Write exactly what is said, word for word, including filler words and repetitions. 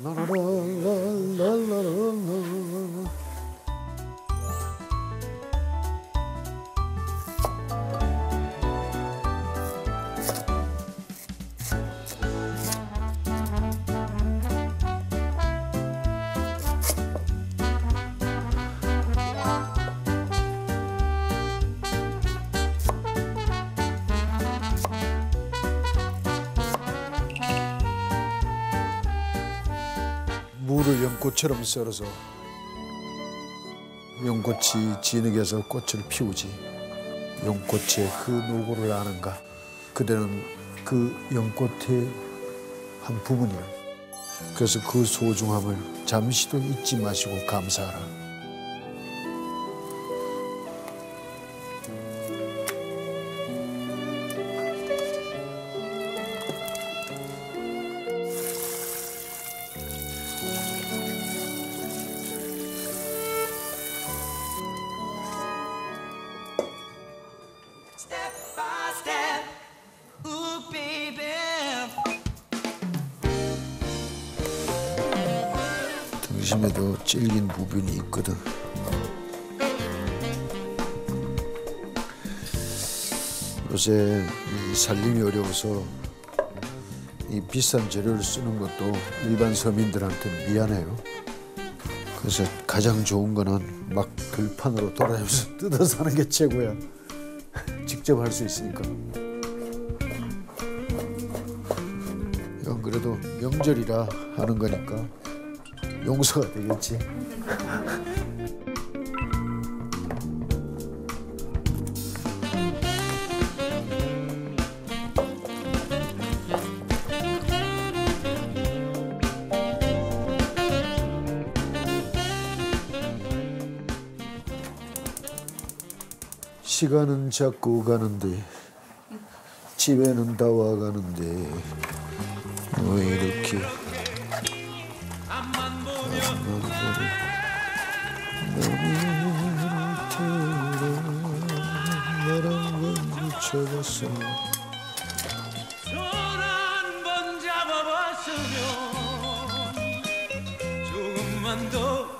라라라라라라라. 물을 연꽃처럼 썰어서 연꽃이 진흙에서 꽃을 피우지. 연꽃의 그 노고를 아는가? 그대는 그 연꽃의 한 부분이라. 그래서 그 소중함을 잠시도 잊지 마시고 감사하라. 등심에도 질긴 부분이 있거든. 요새 이 살림이 어려워서 이 비싼 재료를 쓰는 것도 일반 서민들한테 미안해요. 그래서 가장 좋은 거는 막 들판으로 돌아다니면서 뜯어서 하는 게 최고야. 직접 할 수 있으니까. 이건 그래도 명절이라 하는 거니까 용서가 되겠지. 시간은 자꾸 가는데 집에는 다 와가는데 왜 이렇게 미쳐봤어. 손 한 번 잡아봤으면 조금만 더